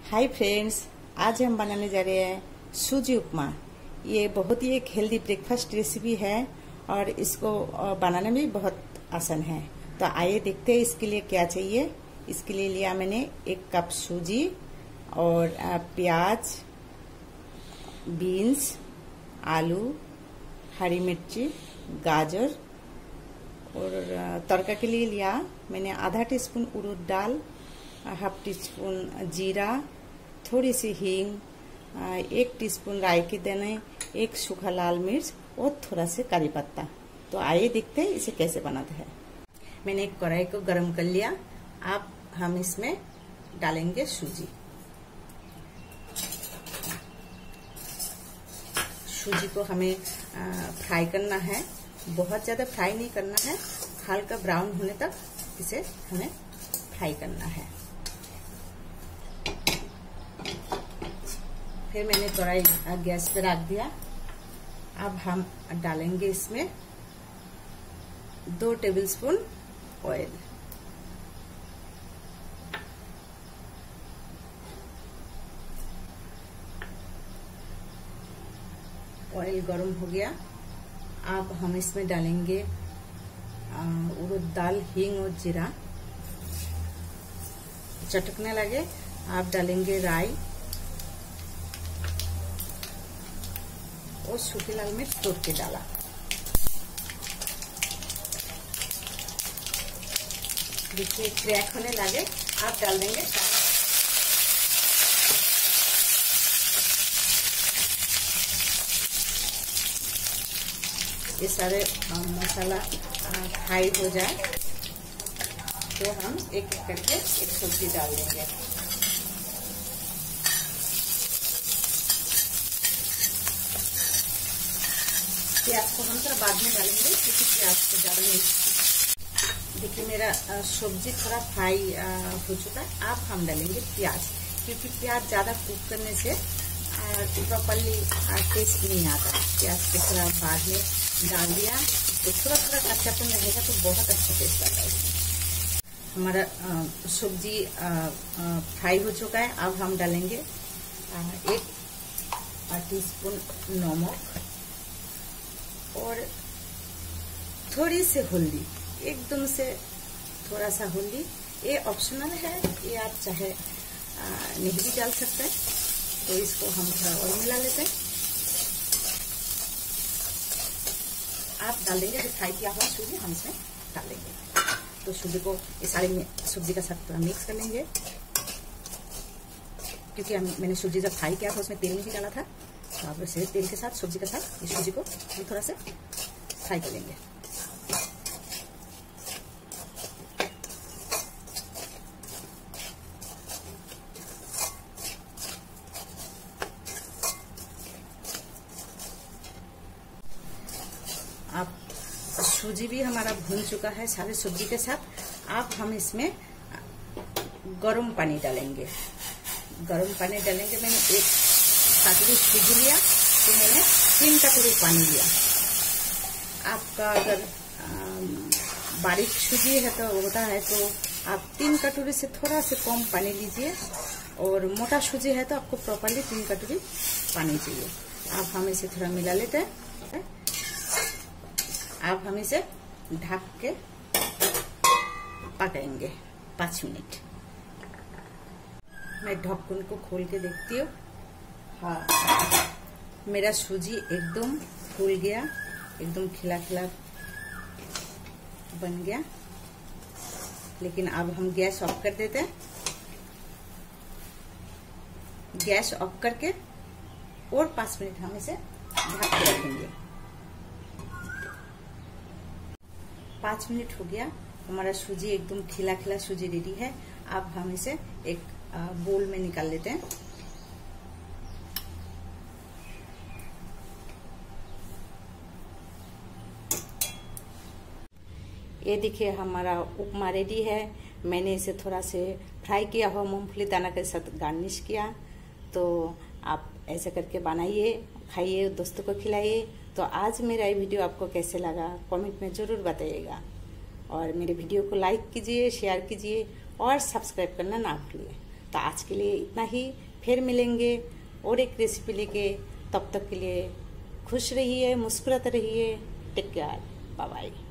Hi friends, आज हम बनाने जा रहे हैं सूजी उपमा। ये बहुत ही एक हेल्दी ब्रेकफास्ट रेसिपी है और इसको बनाने में भी बहुत आसान है। तो आइए देखते हैं इसके लिए क्या चाहिए। इसके लिए लिया मैंने 1 कप सूजी और प्याज, बीन्स, आलू, हरी मिर्ची, गाजर और तड़का के लिए लिया मैंने आधा टीस्पून उड़द दाल, हाफ टी स्पून जीरा, थोड़ी सी हींग, 1 टीस्पून राई के दाने, 1 सूखा लाल मिर्च और थोड़ा सा करी पत्ता। तो आइए देखते हैं इसे कैसे बनाते हैं। मैंने एक कढ़ाई को गरम कर लिया। अब हम इसमें डालेंगे सूजी। सूजी को हमें फ्राई करना है, बहुत ज्यादा फ्राई नहीं करना है, हल्का ब्राउन होने तक इसे हमें फ्राई करना है। फिर मैंने कढ़ाई गैस पे रख दिया। अब हम डालेंगे इसमें 2 टेबलस्पून ऑयल। ऑयल गर्म हो गया। अब हम इसमें डालेंगे उड़द दाल, हींग और जीरा। चटकने लगे आप डालेंगे राई और सूखी लाल मिर्च तोड़ के डाला। देखिए क्रैक होने लगे, आप डाल देंगे ये सारे मसाला फ्राई हो जाए तो हम एक एक करके एक सब्जी डाल देंगे। प्याज को हम थोड़ा बाद में डालेंगे क्योंकि प्याज को ज्यादा नहीं। देखिए मेरा सब्जी थोड़ा फ्राई हो चुका है। अब हम डालेंगे प्याज, क्योंकि प्याज ज्यादा कुक करने से प्रॉपरली टेस्ट नहीं आता। प्याज को थोड़ा बाद में डाल दिया तो थोड़ा थोड़ा कच्चापन रहेगा तो बहुत अच्छा टेस्ट आता है। हमारा सब्जी फ्राई हो चुका है। अब हम डालेंगे 1 टीस्पून नमक और थोड़ी सी हल्दी, एकदम से थोड़ा सा हल्दी। ये ऑप्शनल है, ये आप चाहे नहीं भी डाल सकते हैं। तो इसको हम थोड़ा और मिला लेते हैं। आप डाल देंगे जो फ्राई किया हुआ सूजी हम इसमें डाल देंगे। तो सूजी को इस सारे सब्जी का साथ थोड़ा मिक्स कर लेंगे, क्योंकि मैंने सूजी जब फ्राई किया था उसमें तेल नहीं डाला था। तो आप वैसे तेल के साथ सब्जी के साथ इस सूजी को हम थोड़ा सा फ्राई कर लेंगे। आप सूजी भी हमारा भून चुका है सारे सब्जी के साथ। अब हम इसमें गरम पानी डालेंगे। गरम पानी डालेंगे। मैंने 1 कटोरी सूजी लिया तो मैंने 3 कटोरी पानी लिया। आपका अगर बारीक सूजी है तो होता है तो आप 3 कटोरी से थोड़ा से कम पानी लीजिए, और मोटा सूजी है तो आपको प्रॉपरली 3 कटोरी पानी चाहिए। अब हम इसे थोड़ा मिला लेते हैं। अब हम इसे ढक के पकाएंगे 5 मिनट। मैं ढक्कन को खोल के देखती हूँ। हाँ, मेरा सूजी एकदम फूल गया, एकदम खिला खिला बन गया। लेकिन अब हम गैस ऑफ कर देते हैं। गैस ऑफ करके और 5 मिनट हम इसे ढक के रखेंगे। 5 मिनट हो गया, हमारा सूजी एकदम खिला खिला सूजी रेडी है। अब हम इसे एक बोल में निकाल लेते हैं। ये देखिए हमारा उपमा रेडी है। मैंने इसे थोड़ा से फ्राई किया हुआ मूंगफली दाना के साथ गार्निश किया। तो आप ऐसे करके बनाइए, खाइए, दोस्तों को खिलाइए। तो आज मेरा ये वीडियो आपको कैसे लगा कमेंट में ज़रूर बताइएगा, और मेरे वीडियो को लाइक कीजिए, शेयर कीजिए और सब्सक्राइब करना ना भूलिए। तो आज के लिए इतना ही, फिर मिलेंगे और एक रेसिपी लेके। तब तक के लिए खुश रहिए, मुस्कुराते रहिए। Take care, bye bye.